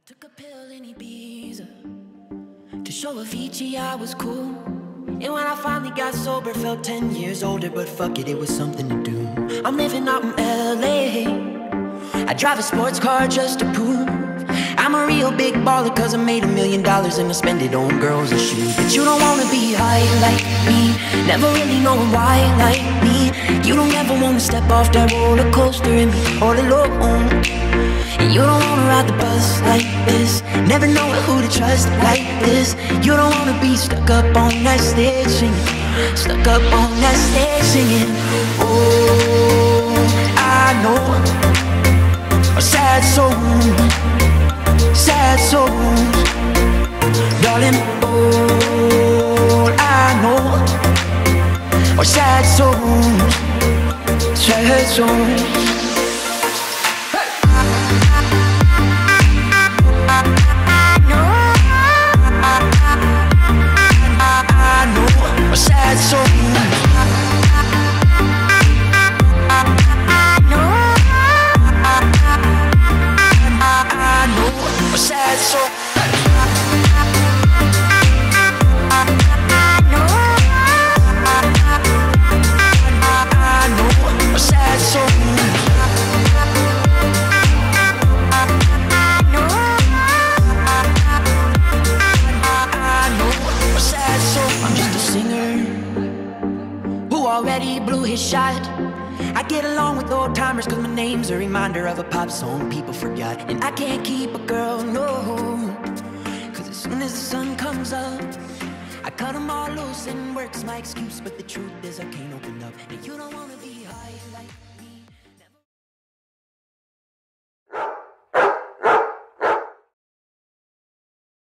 Took a pill in Ibiza to show Avicii I was cool. And when I finally got sober, felt 10 years older. But fuck it, it was something to do. I'm living out in LA. I drive a sports car just to prove I'm a real big baller, cause I made $1 million and I spend it on girls and shoes. But you don't wanna be high like me, never really knowing why like me. You don't ever wanna step off that roller coaster and be all alone. And you don't wanna ride the bus like this, never know who to trust like this. You don't wanna be stuck up on that stage singing, stuck up on that stage singing. Oh, I know a sad soul, sad souls, darling. All I know are sad souls, sad souls. Sad souls. I know a sad soul. I know a sad soul. I'm just a singer who already blew his shot. I get along with old timers cause my name's a reminder of a pop song people forgot. And I can't keep a girl, no, cause as soon as the sun comes up I cut them all loose and work's my excuse. But the truth is I can't open up, and you don't wanna be